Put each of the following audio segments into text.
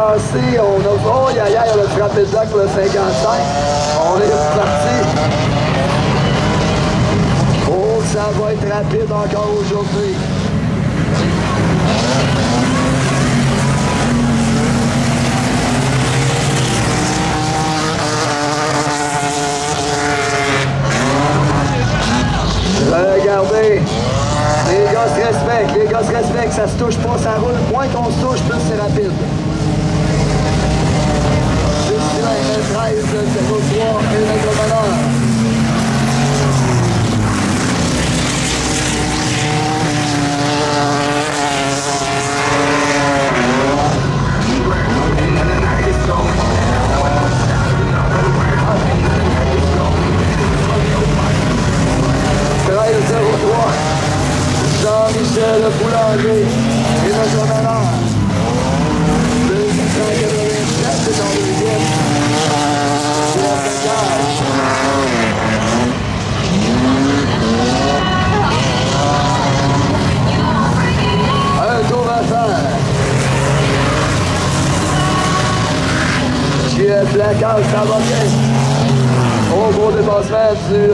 lancé, on a... Oh, aïe, aïe, on a frappé le bloc pour le 55. On est parti. Oh, ça va être rapide encore aujourd'hui. Regardez, les gars se respectent, ça se touche pas, ça roule. Moins qu'on se touche, plus c'est rapide. 13, 03, kilomètres par heure. Jean-Michel Boulanger et notre meneur. 287 c'est en deuxième. Un tour à faire. JF Placard, ça va bien. Au gros dépassement du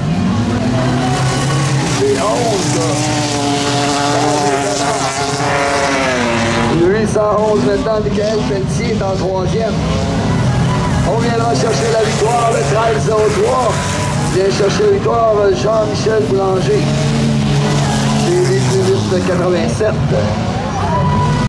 811 maintenant, Michael Pelletier est en troisième. On viendra chercher la victoire, le 13-03. Vient chercher la victoire, Jean-Michel Boulanger. C'est les plus vite de 87.